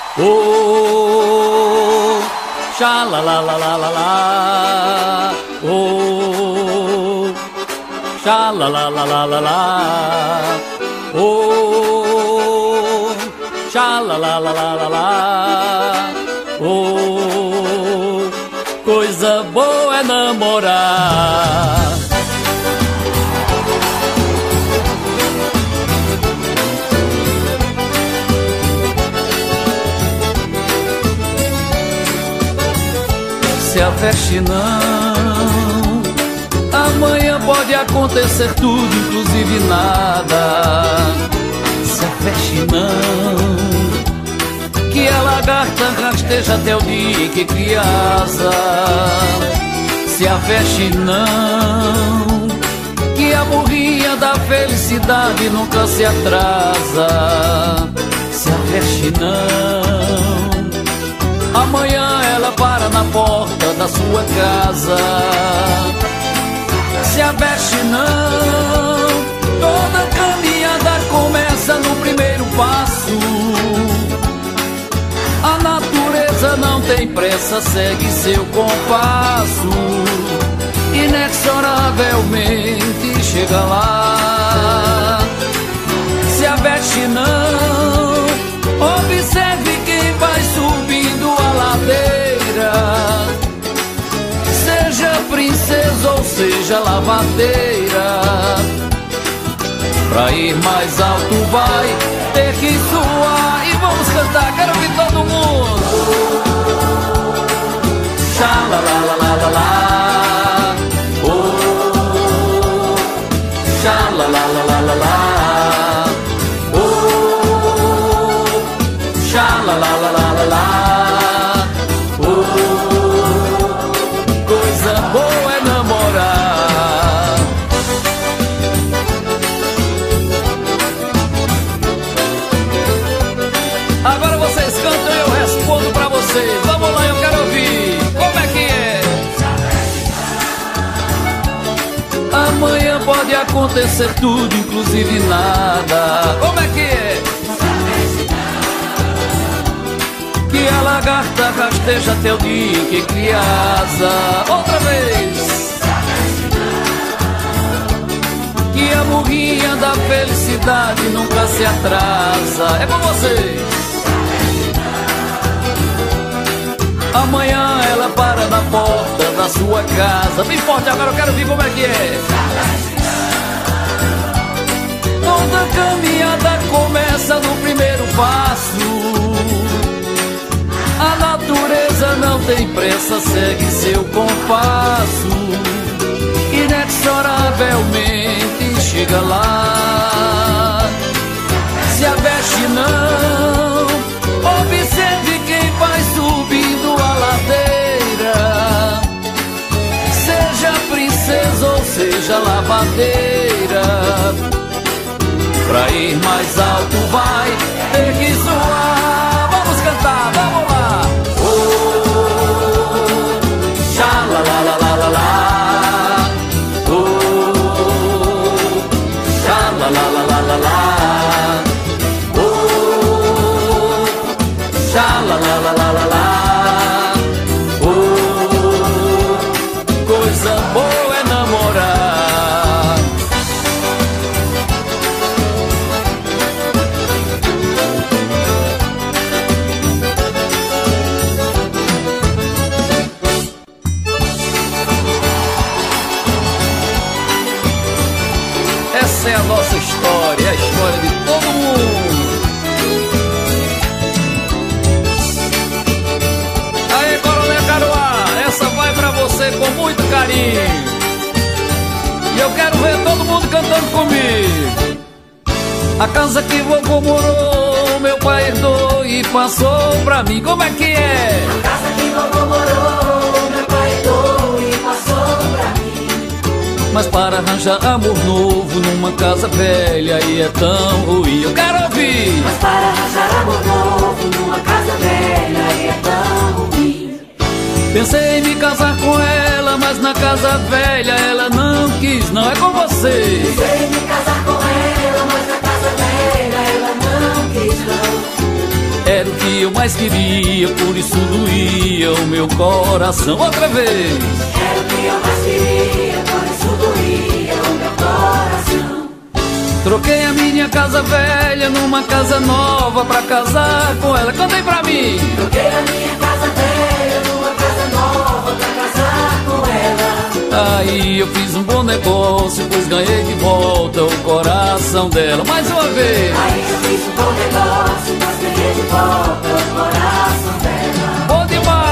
Oh, xa la la la la la la. Oh, xa la la la la la la. Oh, xa la la la la la la. Oh, coisa boa é namorar. Se aveste não, amanhã pode acontecer tudo, inclusive nada. Se aveste não, que a lagarta rasteja até o dia em que cria asa. Se aveste não, que a burrinha da felicidade nunca se atrasa. Se aveste não, amanhã ela para na porta da sua casa. Se aveste não, toda caminhada começa no primeiro passo. A natureza não tem pressa, segue seu compasso. Inexoravelmente chega lá. Se aveste não, observe quem vai subindo a ladeira. Seja princesa ou seja lavadeira, pra ir mais alto vai ter que suar. E vamos cantar, quero ouvir todo mundo. Xa la la la la la la. Oh, xa la la la la la la. Oh, xa la la la la la la. Oh, coisa boa é namorar. Agora vocês cantam e eu respondo pra vocês. Vamos lá, eu quero ouvir. Como é que é? Amanhã pode acontecer tudo, inclusive nada. Como é que é? Que a lagarta rasteja até o dia em que cria asa. Outra vez. Que a burrinha da felicidade nunca se atrasa. É com vocês. Amanhã ela para na porta da sua casa. Bem forte, agora eu quero ver como é que é. Toda caminhada começa no primeiro passo. A natureza não tem pressa, segue seu compasso. Inexoravelmente chega lá. Se aveste não, observe quem vai subindo a ladeira. Seja princesa ou seja lavadeira, pra ir mais alto vai ter que zoar. Vamos cantar, vamos lá. Oh, xa la la la la la la. Oh, xa la la la la la la. Oh, xa la la la la la la. Oh, coisa boa é namorar. Essa é a nossa história, é a história de todo mundo. Aí, Coronel Caruá, essa vai pra você com muito carinho. E eu quero ver todo mundo cantando comigo. A casa que vovô morou, meu pai herdou e passou pra mim. Como é que é? A casa que vovô morou, meu pai herdou e passou pra mim. Mas para arranjar amor novo numa casa velha aí é tão ruim. Eu quero ouvir. Mas para arranjar amor novo numa casa velha aí é tão ruim. Pensei em me casar com ela, mas na casa velha ela não quis. Não é com você. Pensei em me casar com ela, mas na casa velha ela não quis não. Era o que que eu mais queria, por isso doía o meu coração. Outra vez. Era o que eu mais queria, por isso doía o meu coração. Troquei a minha casa velha numa casa nova pra casar com ela. Canta aí pra mim. Troquei a minha casa velha numa casa nova pra casar com ela. Aí eu fiz um bom negócio, pois ganhei de volta o coração dela. Mais uma vez. Aí eu fiz um bom negócio, pois ganhei de volta o coração dela. Bom demais!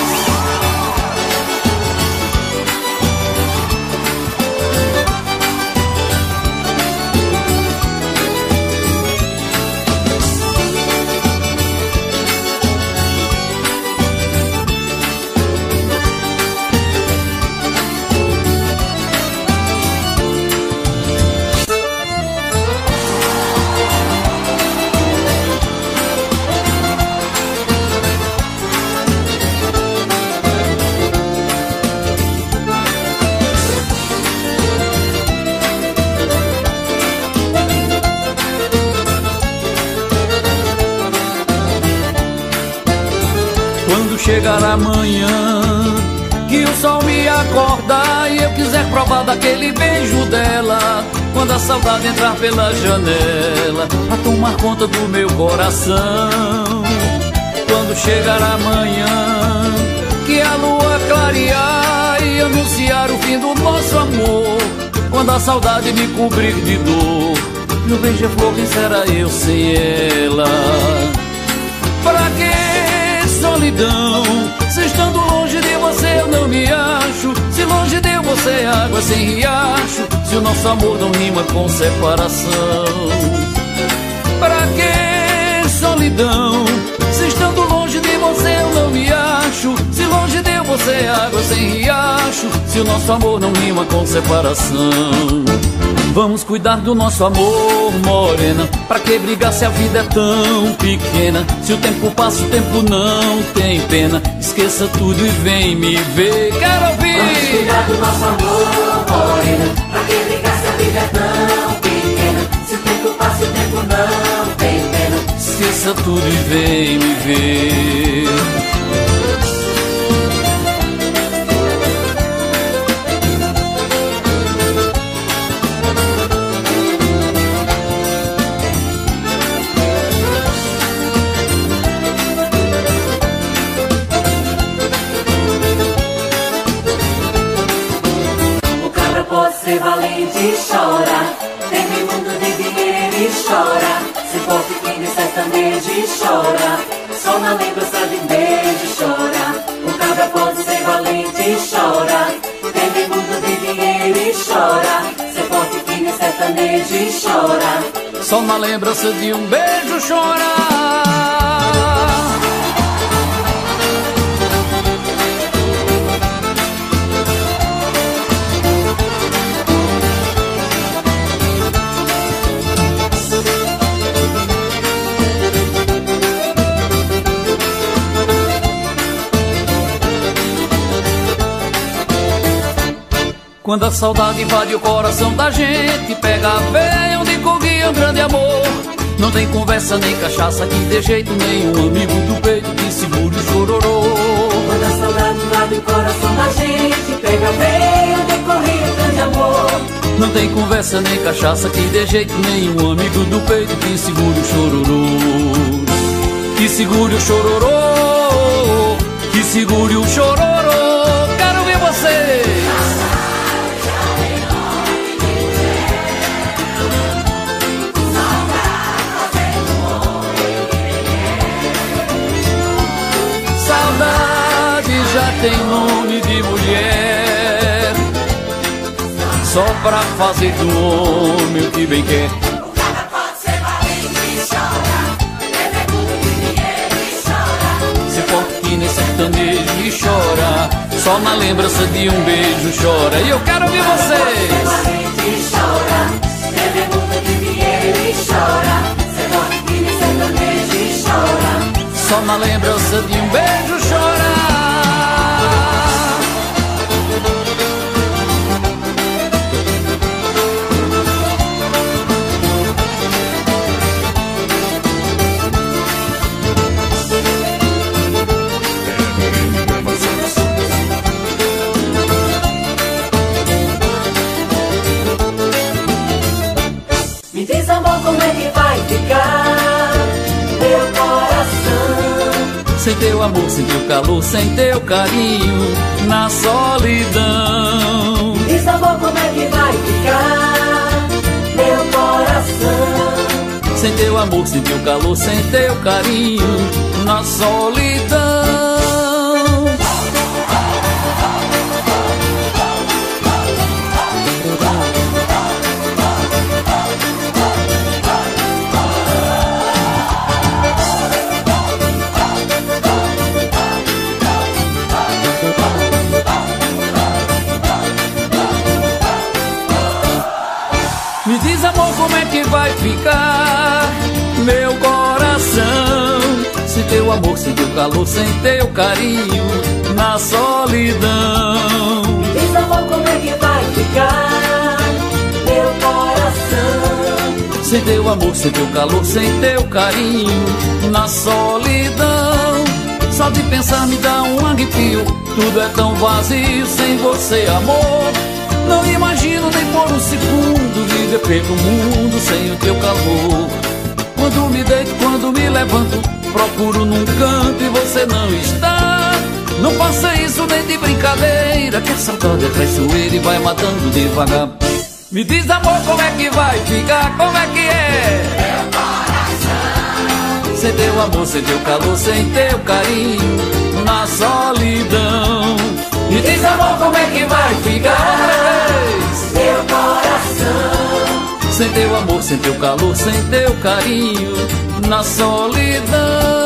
Chegar amanhã, que o sol me acordar e eu quiser provar daquele beijo dela, quando a saudade entrar pela janela a tomar conta do meu coração. Quando chegar amanhã, que a lua clarear e anunciar o fim do nosso amor, quando a saudade me cobrir de dor, meu beija-flor, quem será eu sem ela? Pra que solidão, se estando longe de você eu não me acho, se longe de você é água sem riacho, se o nosso amor não rima com separação. Pra que solidão, se estando longe de você eu não me acho, se longe de você é água sem riacho, se o nosso amor não rima com separação. Vamos cuidar do nosso amor, morena, pra que brigar se a vida é tão pequena? Se o tempo passa, o tempo não tem pena. Esqueça tudo e vem me ver. Quero ouvir. Vamos cuidar do nosso amor, morena, pra que brigar se a vida é tão pequena? Se o tempo passa, o tempo não tem pena. Esqueça tudo e vem me ver. Valente e chora, tem mundo de dinheiro e chora, se for pequeno e sertanejo e chora, só na lembrança de um beijo chora. O cabra pode ser valente e chora, tem mundo de dinheiro e chora, se for pequeno e sertanejo e chora, só na lembrança de um beijo chora. Quando a saudade invade o coração da gente, pega a veia onde corria um grande amor. Não tem conversa nem cachaça que dê jeito, nenhum amigo do peito que segure o chororô. Quando a saudade invade o coração da gente, pega a veia onde corria um grande amor. Não tem conversa nem cachaça que dê jeito, nenhum amigo do peito que segure o chororô. Que segure o chororô, que segure o chororô. Quero ver você. Já tem nome de mulher, só pra fazer do homem o que bem quer. O cara pode ser valente e chora, tem mundo de dinheiro e chora, se for que nem sertanejo e chora, só na lembrança de um beijo chora. E eu quero ouvir vocês. Valente e chora, tem mundo de dinheiro e chora, se for que nem sertanejo e chora, só na lembrança de um beijo chora. Sem teu amor, sem teu calor, sem teu carinho, na solidão. Diz, amor, como é que vai ficar meu coração? Sem teu amor, sem teu calor, sem teu carinho, na solidão. Me diz, amor, como é que vai ficar meu coração? Sem teu amor, sem teu calor, sem teu carinho, na solidão. Me diz, amor, como é que vai ficar meu coração? Sem teu amor, sem teu calor, sem teu carinho, na solidão. Só de pensar me dá um arrepio, tudo é tão vazio sem você, amor. Não imagino nem por um segundo viver pelo mundo sem o teu calor. Quando me deito, quando me levanto, procuro num canto e você não está. Não faça isso nem de brincadeira, que a saudade é traiçoeira e vai matando devagar. Me diz, amor, como é que vai ficar, como é que é? Meu coração. Sem teu amor, sem teu calor, sem teu carinho, na solidão. Me diz, amor, como é que vai ficar meu coração? sem teu amor, sem teu calor, sem teu carinho, na solidão.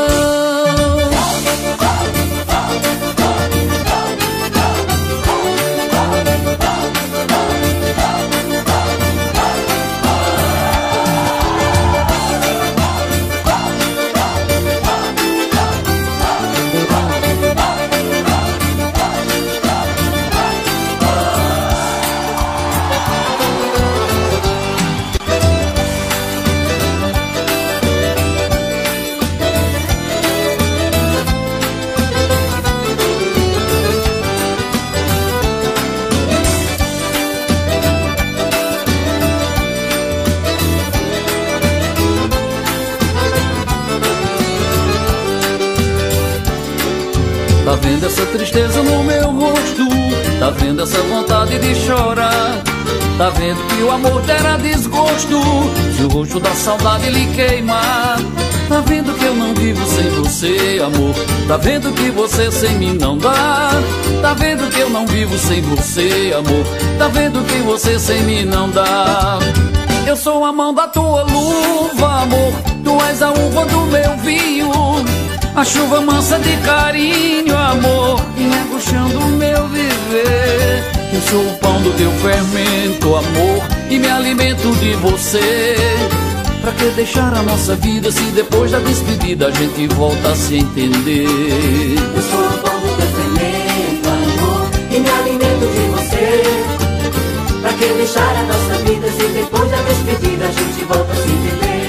Tá vendo essa tristeza no meu rosto? Tá vendo essa vontade de chorar? Tá vendo que o amor terá desgosto se o rosto da saudade lhe queimar? Tá vendo que eu não vivo sem você, amor? Tá vendo que você sem mim não dá? Tá vendo que eu não vivo sem você, amor? Tá vendo que você sem mim não dá? Eu sou a mão da tua luva, amor. Tu és a uva do meu vinho, a chuva mansa de carinho, amor, e rebuchando o meu viver. Eu sou o pão do teu fermento, amor, e me alimento de você. Pra que deixar a nossa vida se depois da despedida a gente volta a se entender? Eu sou o pão do teu fermento, amor, e me alimento de você. Pra que deixar a nossa vida se depois da despedida a gente volta a se entender?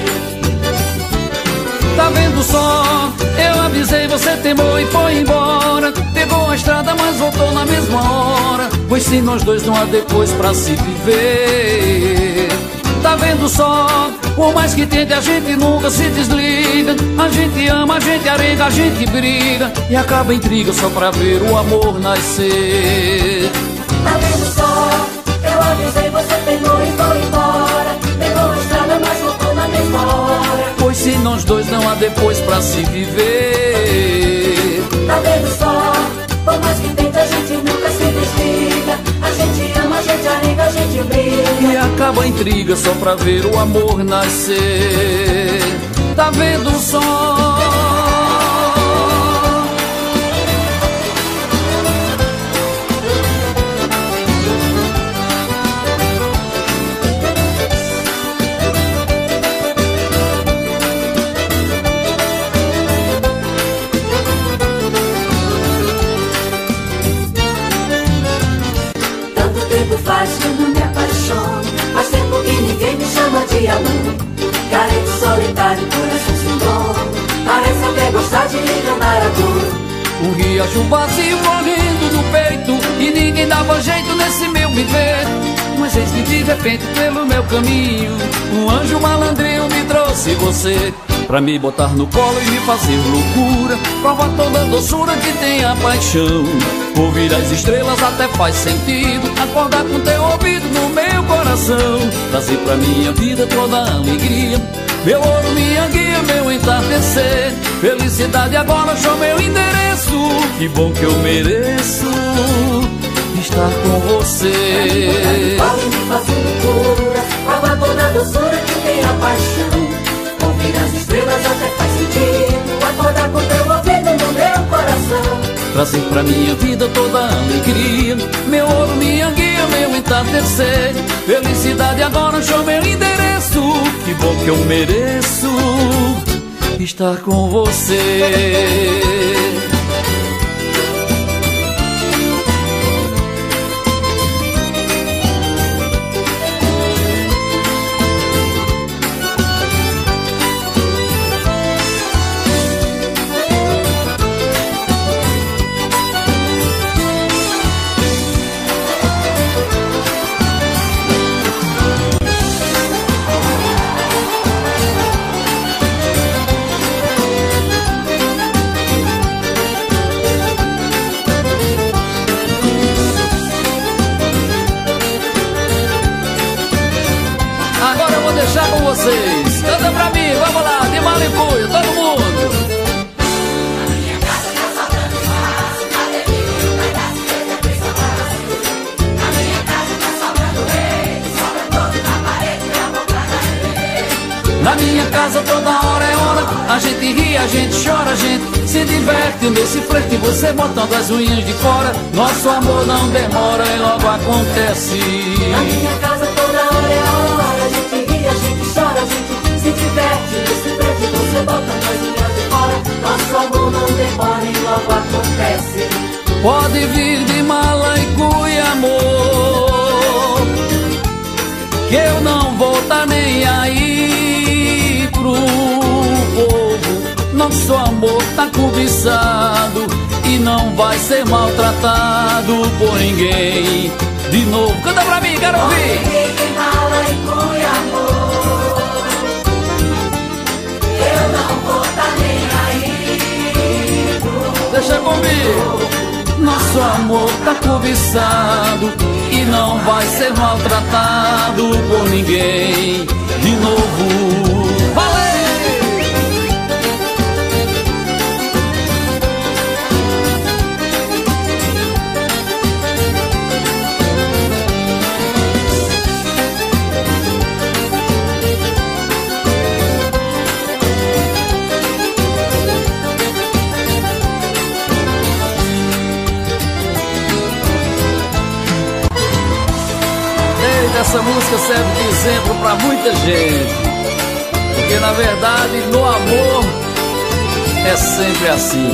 Tá vendo só? Eu avisei, você temou e foi embora. Pegou a estrada, mas voltou na mesma hora. Pois se nós dois não há depois pra se viver. Tá vendo só? Por mais que tente, a gente nunca se desliga. A gente ama, a gente arenga, a gente briga e acaba em intriga só pra ver o amor nascer. Tá vendo só? Eu avisei, você temou e foi embora. Pegou a estrada, mas voltou na mesma hora. Pois se nós dois não há depois pra se viver. Tá vendo só? Por mais que tente, a gente nunca se desliga. A gente ama, a gente arenga, a gente briga e acaba em intriga só pra ver o amor nascer. Tá vendo só? Faz que eu não me apaixono, faz tempo que ninguém me chama de amor. Carente, solitário, coração sem dono, parece até gostar de enganar a dor. Um riacho vazio correndo no peito e ninguém dava jeito nesse meu viver. Mas eis que de repente pelo meu caminho um anjo malandrinho me trouxe você, pra me botar no colo e me fazer loucura, provar toda a doçura que tem a paixão. Ouvir as estrelas até faz sentido, acordar com teu ouvido no meu coração, trazer pra minha vida toda a alegria, meu ouro, minha guia, meu entardecer. Felicidade agora achou meu endereço, que bom que eu mereço estar com você. Pode me fazer loucura, provar toda a doçura que tem a paixão. Ouvir as estrelas até faz sentido, acordar com teu ouvido no meu coração, trazer pra minha vida toda a alegria, meu ouro, minha guia, meu entardecer. Felicidade agora achou meu endereço, que bom que eu mereço estar com você. Deixar com vocês, canta pra mim, vamos lá, de Malicuia, todo mundo. Na minha casa tá sobrando espaço, cadê filho, um pedaço de pressa para você. Na minha casa tá sobrando rei, sobra todo na parede, minha boca na. Na minha casa toda hora é hora, a gente ri, a gente chora, a gente se diverte nesse flerte, você botando as unhas de fora. Nosso amor não demora e logo acontece. Na minha casa toda hora é hora, a gente ri, a gente chora, a gente se diverte nesse flerte, você botando as unhas de fora. Nosso amor não demora e logo acontece. Pode vir de Malicuia, amor, que eu não vou tá nem aí pro povo. Nosso amor tá cobiçado e não vai ser maltratado por ninguém. De novo, canta pra mim, quero ouvir. Pode vir de Malicuia, amor, eu não vou tá nem aí pro povo. Deixa comigo. Nosso amor tá cobiçado e não vai ser maltratado por ninguém. De novo, valeu! Essa música serve de exemplo para muita gente, porque na verdade no amor é sempre assim.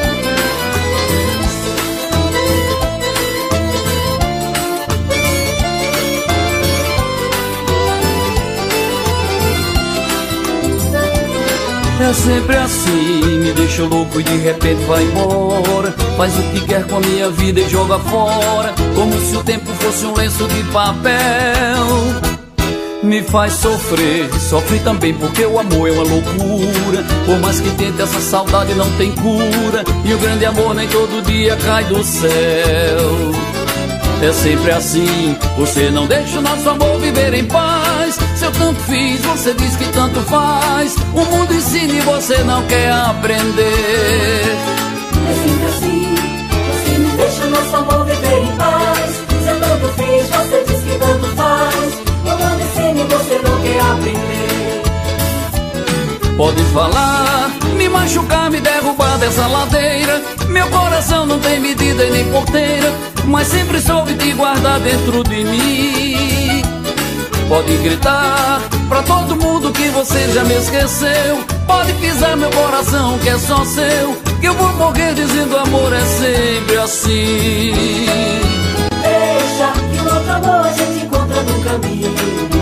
É sempre assim, me deixa louco e de repente vai embora. Faz o que quer com a minha vida e joga fora, como se o tempo fosse um lenço de papel. Me faz sofrer, sofre também porque o amor é uma loucura. Por mais que tente, essa saudade não tem cura, e o grande amor nem todo dia cai do céu. É sempre assim, você não deixa o nosso amor viver em paz. Se eu tanto fiz, você diz que tanto faz. O mundo ensina e você não quer aprender. É sempre assim, você não deixa o nosso amor viver em paz. Se eu tanto fiz, você diz que tanto faz. O mundo ensina e você não quer aprender. Pode falar, me machucar, me derrubar dessa ladeira. Meu coração não tem medida e nem porteira, mas sempre soube te guardar dentro de mim. Pode gritar pra todo mundo que você já me esqueceu. Pode pisar meu coração que é só seu, que eu vou morrer dizendo amor é sempre assim. Deixa que um outro amor a gente encontra no caminho.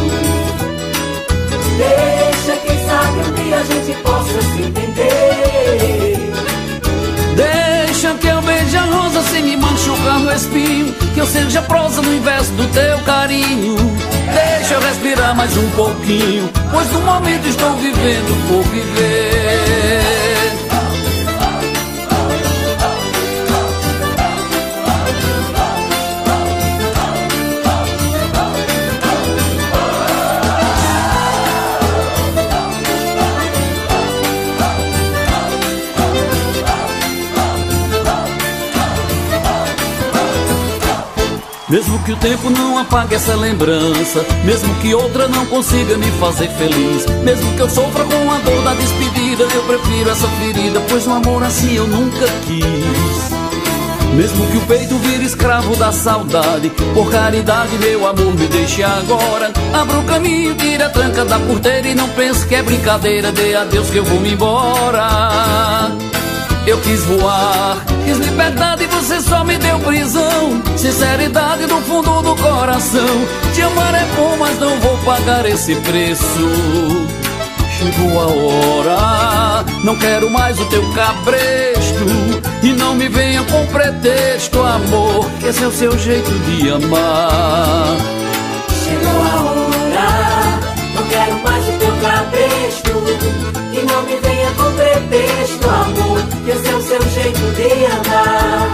Deixa, quem sabe um dia a gente possa se entender. Deixa que eu beije a rosa sem me machucar no espinho, que eu seja prosa no inverso do teu carinho. Deixa eu respirar mais um pouquinho, pois no momento estou vivendo por viver. Mesmo que o tempo não apague essa lembrança, mesmo que outra não consiga me fazer feliz, mesmo que eu sofra com a dor da despedida, eu prefiro essa ferida, pois um amor assim eu nunca quis. Mesmo que o peito vire escravo da saudade, por caridade meu amor me deixe agora. Abra o caminho, tire a tranca da porteira e não pense que é brincadeira, dê adeus que eu vou me embora. Eu quis voar, quis liberdade e você só me deu prisão. Sinceridade do fundo do coração. Te amar é bom, mas não vou pagar esse preço. Chegou a hora, não quero mais o teu cabresto. E não me venha com pretexto, amor, que esse é o seu jeito de amar. Chegou a hora, não quero mais o teu cabresto. E não me venha com pretexto, amor, que esse é o seu jeito de amar.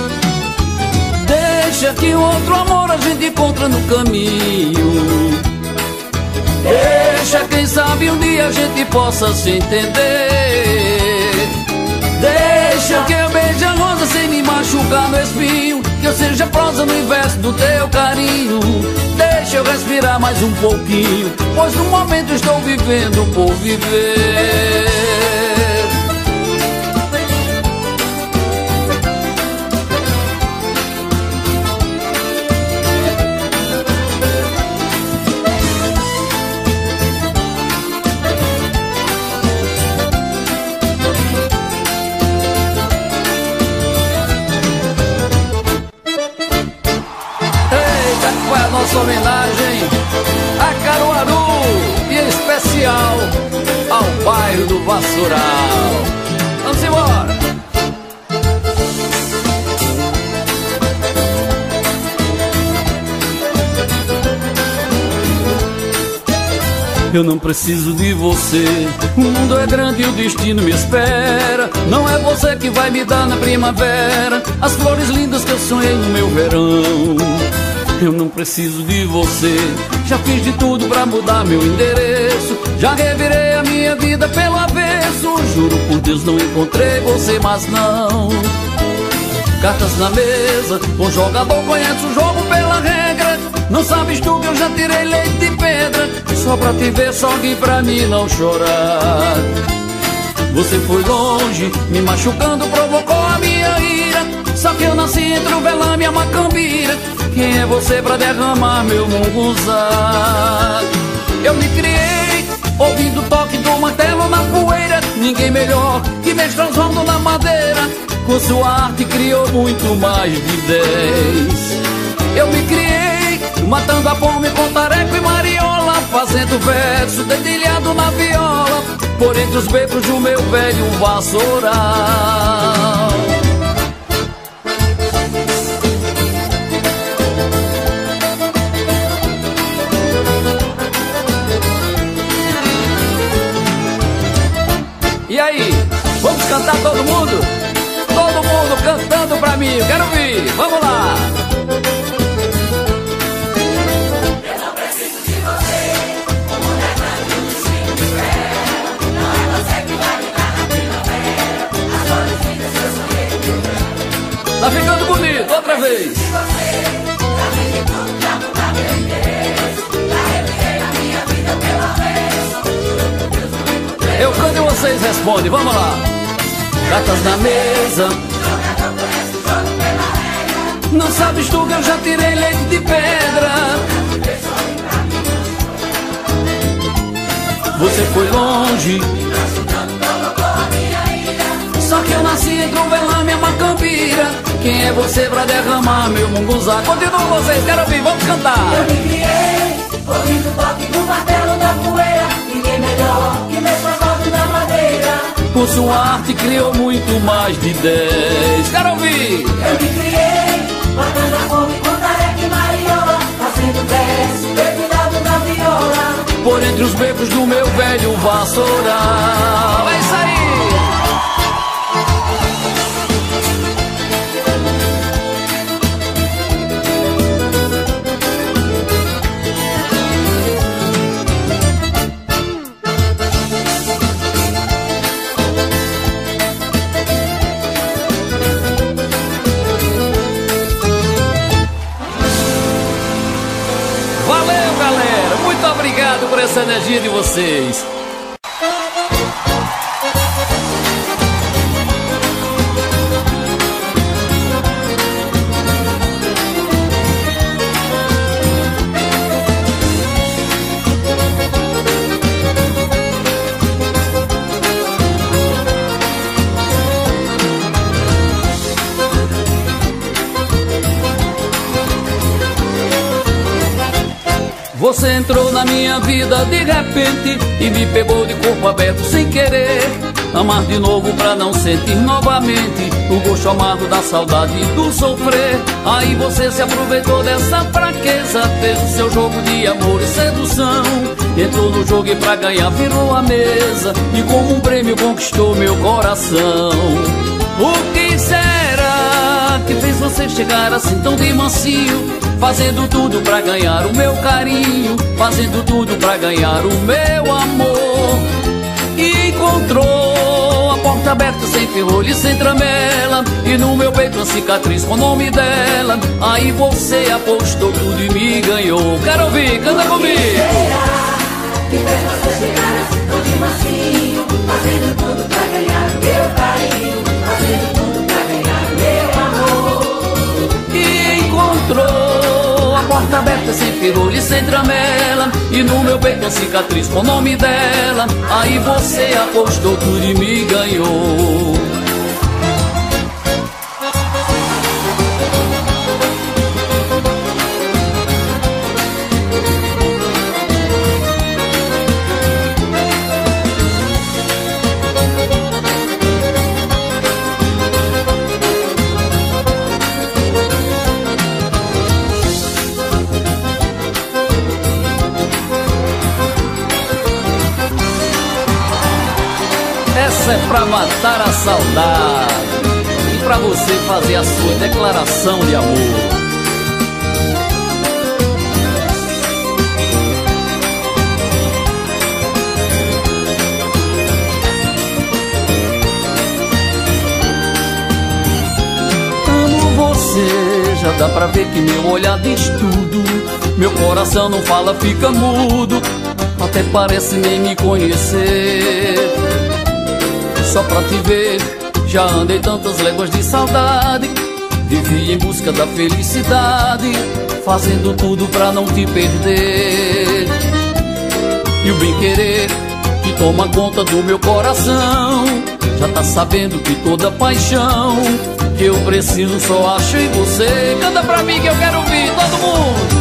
Deixa que outro amor a gente encontra no caminho. Deixa, quem sabe um dia a gente possa se entender. Deixa que eu beije a rosa sem me machucar no espinho, que eu seja prosa no inverso do teu carinho. Deixa eu respirar mais um pouquinho, pois no momento estou vivendo por viver. Nossa homenagem a Caruaru e em especial ao bairro do Vassoural. Vamos embora! Eu não preciso de você, o mundo é grande e o destino me espera. Não é você que vai me dar na primavera as flores lindas que eu sonhei no meu verão. Eu não preciso de você, já fiz de tudo pra mudar meu endereço. Já revirei a minha vida pelo avesso. Juro por Deus não encontrei você, mas não. Cartas na mesa, bom jogador conhece o jogo pela regra. Não sabes tu que eu já tirei leite de pedra, só pra te ver, só que pra mim não chorar. Você foi longe, me machucando, provocou a minha ira. Só que eu nasci entre o velame e a macambira. Quem é você pra derramar meu munguzá? Eu me criei ouvindo o toque do martelo na poeira. Ninguém melhor que mestre Oswaldo na madeira. Com sua arte criou muito mais de 10. Eu me criei matando a fome com tareco e mariola, fazendo verso dedilhado na viola, por entre os becos do meu velho Vassoural. E aí, vamos cantar todo mundo? Todo mundo cantando pra mim, eu quero ouvir, vamos lá! Eu não preciso de você, o mundo é grande e o destino me espera. Não é você que vai me dar na primavera as flores lindas que eu sonhei no meu verão. Tá ficando bonito, outra vez! De você, já fiz de tudo pra mudar meu endereço. Já revirei a minha vida pelo avesso. Juro por Deus, não encontrei. Eu canto e vocês respondem, vamos lá! Cartas na mesa, Jogador conhece o jogo pela regra. não sabes tu que eu já tirei leite de pedra. Você foi longe, só que eu nasci entre o velame e a macambira. Quem é você pra derramar meu munguzá? Continua vocês, quero ouvir, vamos cantar. Eu me criei, ouvindo o toque do martelo na poeira. Ninguém melhor que mesmo Oswaldo na madeira. Com sua arte criou muito mais de 10. Quero ouvir. Eu me criei, matando a fome com tareca e mariola, fazendo verso, dedilhado na viola. Por entre os becos do meu velho vassoural. É isso aí! Obrigado por essa energia de vocês. Você entrou na minha vida de repente e me pegou de corpo aberto sem querer. Amar de novo pra não sentir novamente o gosto amargo da saudade e do sofrer. Aí você se aproveitou dessa fraqueza, fez o seu jogo de amor e sedução. Entrou no jogo e pra ganhar virou a mesa e como um prêmio conquistou meu coração. O que será que fez você chegar assim tão de mansinho? Fazendo tudo pra ganhar o meu carinho, fazendo tudo pra ganhar o meu amor. E encontrou a porta aberta sem ferrolho e sem tramela, e no meu peito uma cicatriz com o nome dela. Aí você apostou tudo e me ganhou. Quero ouvir, canta comigo. Que fez você chegar assim tão de mansinho, fazendo tudo pra ganhar o meu carinho, fazendo tudo pra ganhar o meu amor. E encontrou a porta aberta sem ferrolho e sem tramela, e no meu peito uma cicatriz com o nome dela. Aí você apostou tudo e me ganhou. Essa é pra matar a saudade e pra você fazer a sua declaração de amor. Amo você, já dá pra ver que meu olhar diz tudo. Meu coração não fala, fica mudo, até parece nem me conhecer. Só pra te ver, já andei tantas léguas de saudade, vivi em busca da felicidade, fazendo tudo pra não te perder. E o bem-querer que toma conta do meu coração já tá sabendo que toda paixão que eu preciso só acho em você. Canta pra mim que eu quero ouvir todo mundo.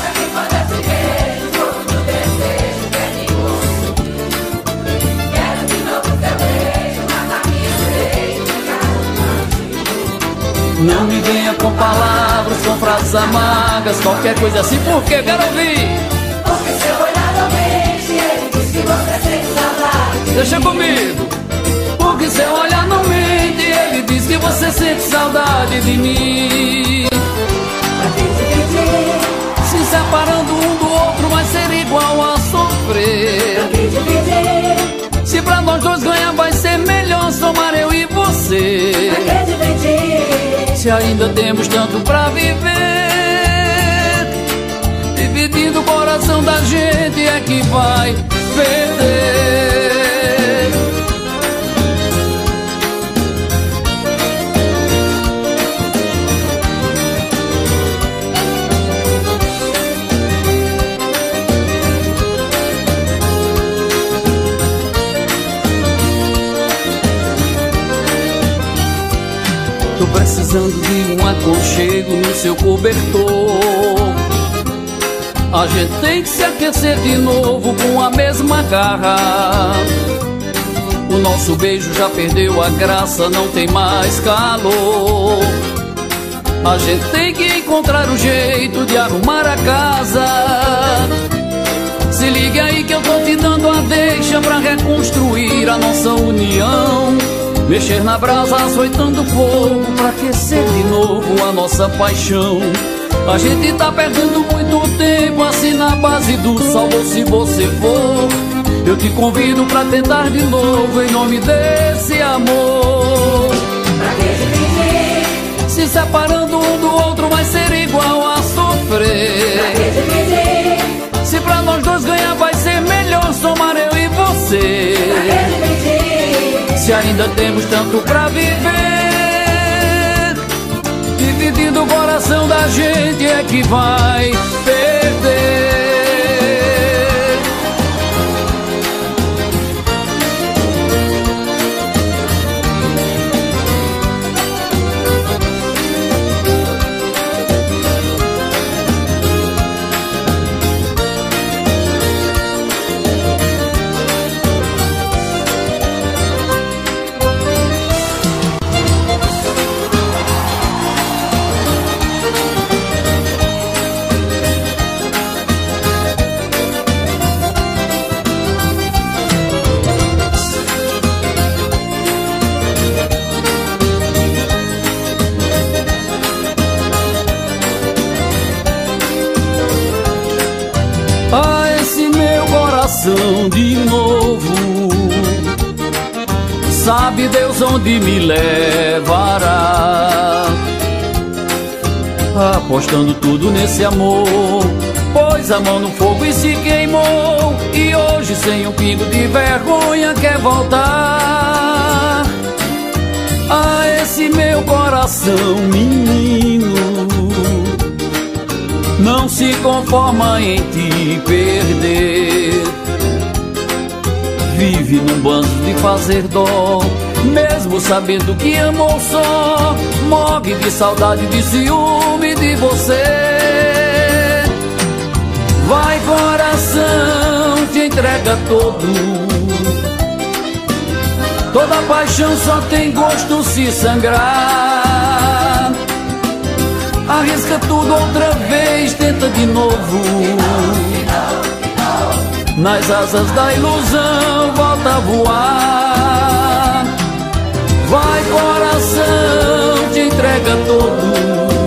Não me venha com palavras, com frases amargas, qualquer coisa assim, porque eu quero ouvir. Porque seu olhar não mente, ele diz que você sente saudade. Deixa comigo. Porque seu olhar não mente, ele diz que você sente saudade de mim. Pra que dividir? Se separando um do outro vai ser igual a sofrer. Pra que dividir? Se pra nós dois ganhar vai ser melhor somar eu e você. Pra que dividir? Se ainda temos tanto pra viver, dividindo o coração da gente é que vai perder. Tô precisando de um aconchego no seu cobertor. A gente tem que se aquecer de novo com a mesma garra. O nosso beijo já perdeu a graça, não tem mais calor. A gente tem que encontrar um jeito de arrumar a casa. Se ligue aí que eu tô te dando a deixa pra reconstruir a nossa união. Mexer na brasa, açoitando fogo pra aquecer de novo a nossa paixão. A gente tá perdendo muito tempo assim na base do sol. Ou se você for, eu te convido pra tentar de novo em nome desse amor. Pra que dividir? Se separando um do outro vai ser igual a sofrer. Pra que dividir? Se pra nós dois ganhar vai ser melhor somar eu e você. Pra que dividir? Se ainda temos tanto pra viver, dividindo o coração da gente é que vai perder. De novo, sabe Deus onde me levará, apostando tudo nesse amor. Pôs a mão no fogo e se queimou, e hoje sem um pingo de vergonha quer voltar a esse meu coração menino. Não se conforma em te perder, vive num bando de fazer dó, mesmo sabendo que amou só. Morre de saudade, de ciúme de você. Vai coração, te entrega todo. Toda paixão só tem gosto se sangrar. Arrisca tudo outra vez, tenta de novo. Nas asas da ilusão, volta a voar. Vai coração, te entrega todo.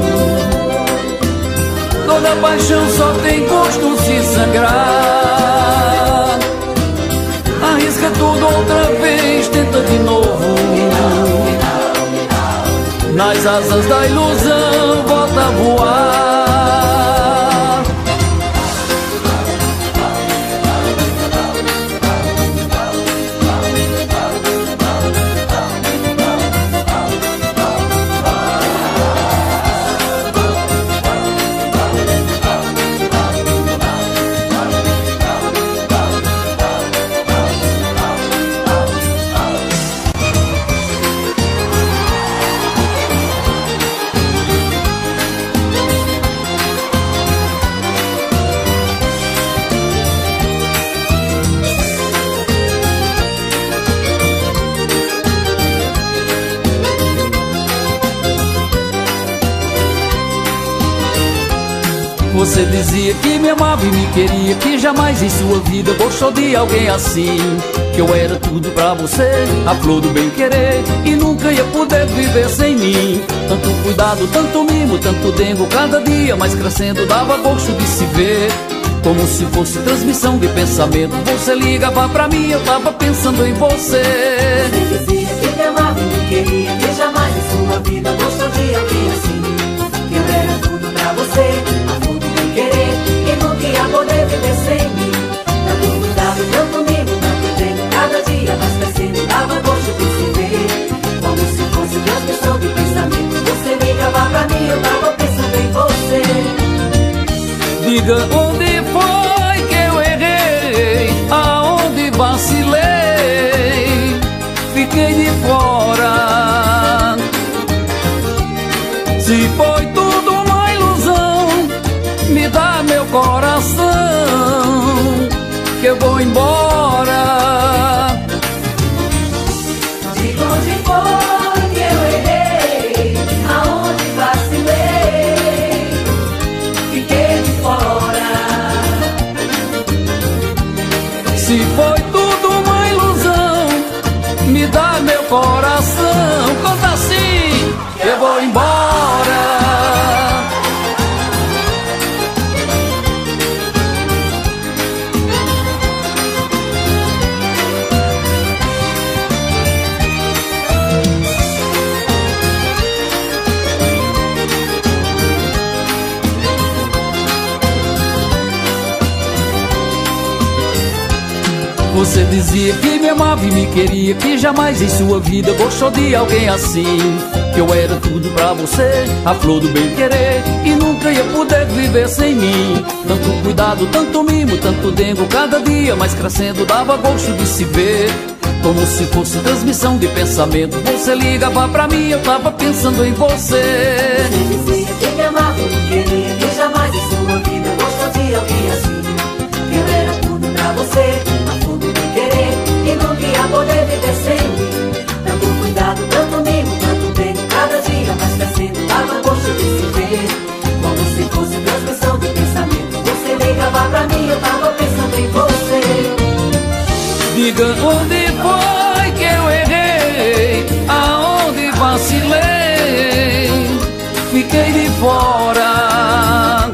Toda paixão só tem gosto se sangrar. Arrisca tudo outra vez, tenta de novo. Nas asas da ilusão, volta a voar. Você dizia que me amava e me queria, que jamais em sua vida gostou de alguém assim. Que eu era tudo pra você, a flor do bem querer, e nunca ia poder viver sem mim. Tanto cuidado, tanto mimo, tanto dengo, cada dia mais crescendo dava gosto de se ver. Como se fosse transmissão de pensamento, você ligava pra mim, eu tava pensando em você. Você dizia que me amava e me queria, que jamais em sua vida gostou de alguém assim. Que eu era tudo pra você, a flor do bem querer, e nunca ia poder viver sem mim. Tanto cuidado, tanto mimo, tanto tempo, cada dia mais crescendo dava gosto de se ver. Como se fosse transmissão de pensamento, você ligava pra mim, eu tava pensando em você. Diga onde foi que eu errei, aonde vacilei, fiquei de fora. Se foi tudo uma ilusão, me dá meu coração, que eu vou embora. Diga onde foi que eu errei, aonde vacilei, Você dizia que me amava e me queria, que jamais em sua vida gostou de alguém assim. Que eu era tudo pra você, a flor do bem querer, e nunca ia poder viver sem mim. Tanto cuidado, tanto mimo, tanto dengo, cada dia mais crescendo dava gosto de se ver. Como se fosse transmissão de pensamento, você ligava pra mim, eu tava pensando em você. Você dizia que me amava e me queria, que jamais em sua vida gostou de alguém assim. Que eu era tudo pra você, a flor do bem querer, e nunca ia poder viver sem mim. Tanto cuidado, tanto mimo, tanto bem, cada dia mais crescendo dava gosto de se ver. Como se fosse transmissão de pensamento, você ligava pra mim, eu tava pensando em você. Diga onde foi que eu errei, aonde vacilei, fiquei de fora.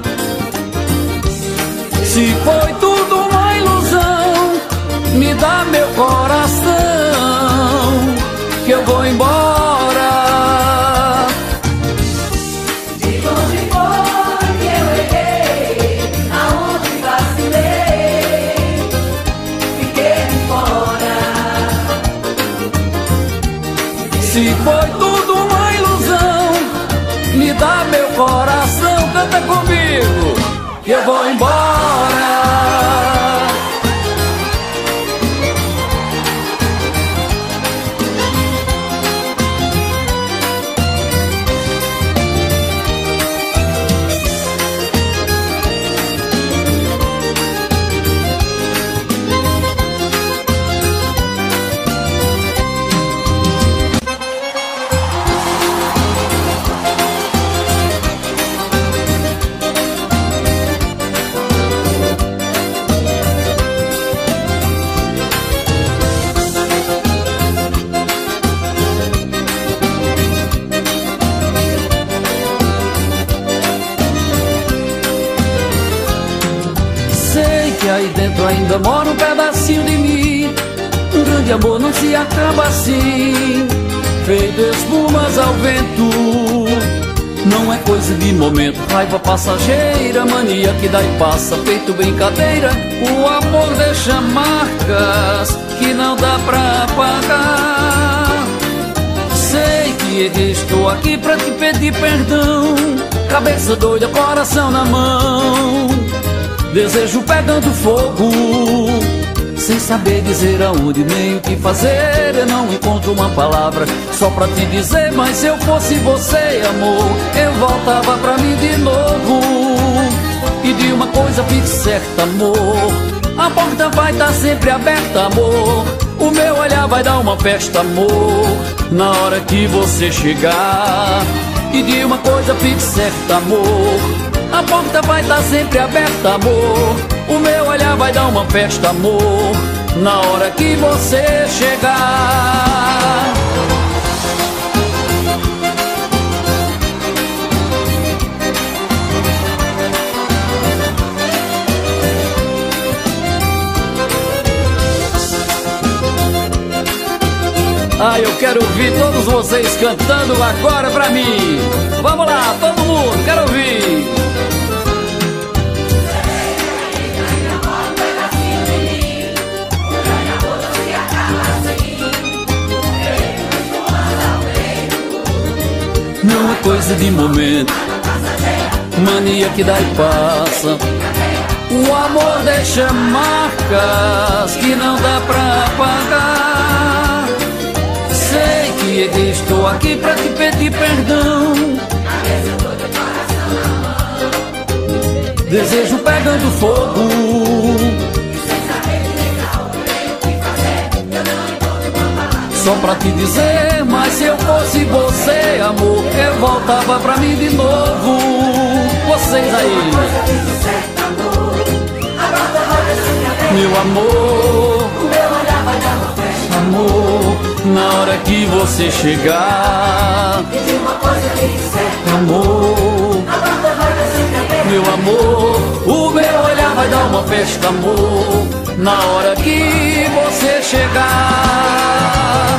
Se foi tudo uma ilusão, me dá meu coração, que eu vou embora. Diga onde foi que eu errei, aonde vacilei, fiquei de fora. Se foi tudo uma ilusão, me dá meu coração, canta comigo, que eu vou embora. Aí dentro ainda mora um pedacinho de mim. Um grande amor não se acaba assim, feito espumas ao vento. Não é coisa de momento, raiva passageira, mania que dá e passa, feito brincadeira. O amor deixa marcas que não dá pra apagar. Sei que errei, estou aqui pra te pedir perdão. Cabeça doida, coração na mão, desejo pegando fogo, sem saber dizer aonde nem o que fazer. Eu não encontro uma palavra só pra te dizer, mas se eu fosse você, amor, eu voltava pra mim de novo. E de uma coisa fique certa, amor, a porta vai estar sempre aberta, amor. O meu olhar vai dar uma festa, amor, na hora que você chegar. E de uma coisa fique certa, amor, a porta vai estar sempre aberta, amor. O meu olhar vai dar uma festa, amor, na hora que você chegar. Ah, eu quero ouvir todos vocês cantando agora pra mim. Vamos lá, todo mundo, quero ouvir. Não é coisa de momento, mania que dá e passa. O amor deixa marcas que não dá pra apagar. Sei que errei, estou aqui pra te pedir perdão. Desejo pegando fogo, só pra te dizer, mas se eu fosse você, amor, eu voltava pra mim de novo. Vocês aí, meu amor, amor, na hora que você chegar, amor, meu amor, o meu olhar vai dar uma festa, amor, na hora que você chegar.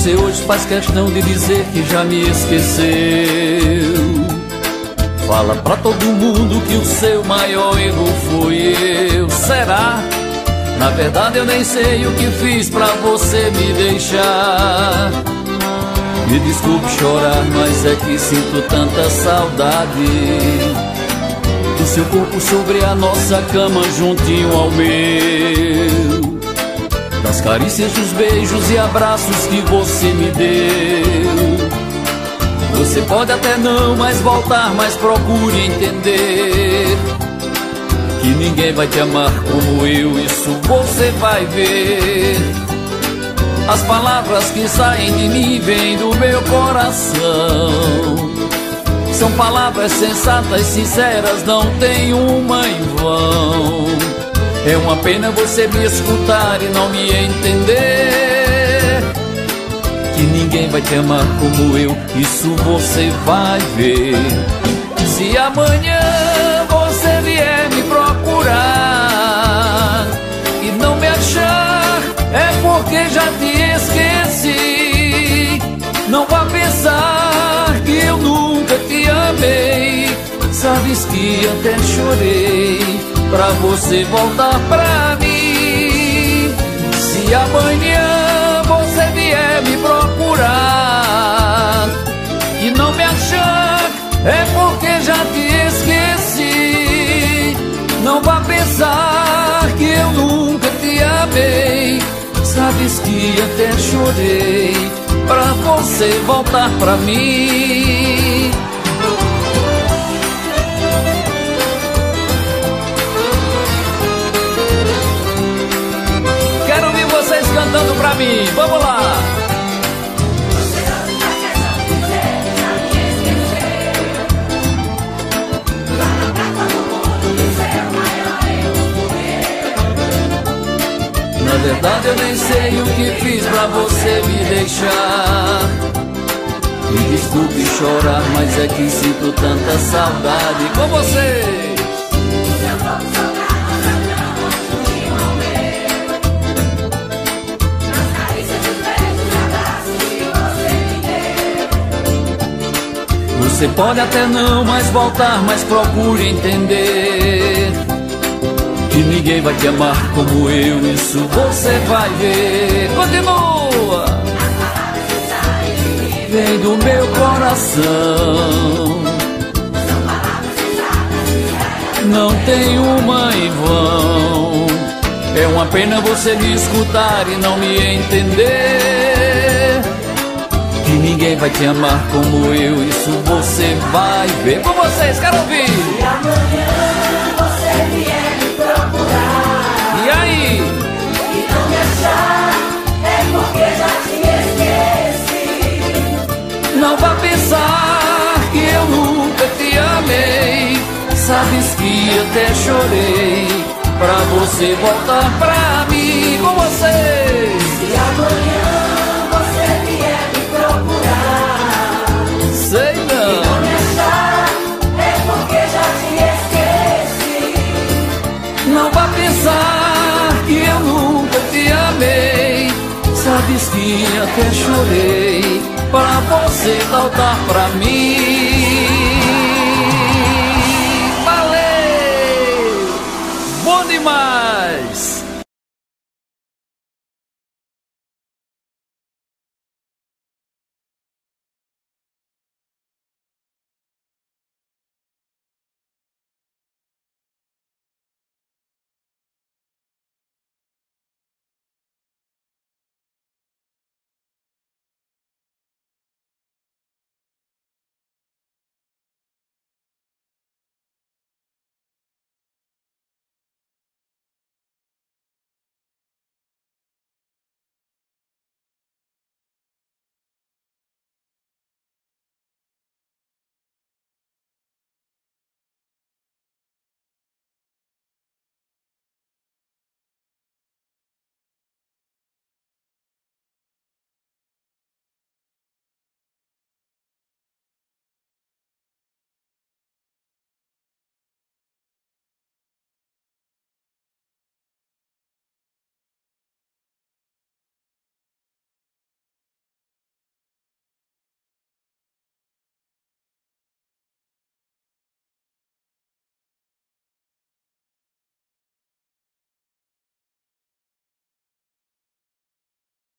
você hoje faz questão de dizer que já me esqueceu. Fala pra todo mundo que o seu maior erro fui eu. Será? Na verdade eu nem sei o que fiz pra você me deixar. Me desculpe chorar, mas é que sinto tanta saudade do seu corpo sobre a nossa cama juntinho ao meu, das carícias, dos beijos e abraços que você me deu. Você pode até não mais voltar, mas procure entender que ninguém vai te amar como eu, isso você vai ver. As palavras que saem de mim vêm do meu coração. São palavras sensatas, sinceras, não tem uma em vão. É uma pena você me escutar e não me entender que ninguém vai te amar como eu, isso você vai ver. Se amanhã você vier me procurar e não me achar, é porque já te esqueci. Não vá pensar que eu nunca te amei. Sabes que até chorei pra você voltar pra mim. Se amanhã você vier me procurar e não me achar, é porque já te esqueci. Não vá pensar que eu nunca te amei. Sabes que até chorei pra você voltar pra mim. Quero ouvir vocês cantando pra mim, vamos lá! Na verdade eu nem sei o que fiz pra você me deixar. Me desculpe chorar, mas é que sinto tanta saudade com você. Você pode até não mais voltar, mas procure entender que ninguém vai te amar como eu, isso você vai ver. Continua! Vem do meu coração, não tem uma em vão. É uma pena você me escutar e não me entender que ninguém vai te amar como eu, isso você vai ver. Com vocês, quero ouvir! Se amanhã você vier me procurar E aí? e não me achar, é porque já te esqueci. Não vá pensar que eu nunca te amei. Sabes que até chorei pra você voltar pra mim. Com vocês! Se amanhã você vier me procurar Sei e não não. me achar, é porque já te esqueci. Não vá pensar que eu nunca te amei. Sabes que até chorei pra você voltar pra mim. Valeu! Bom demais!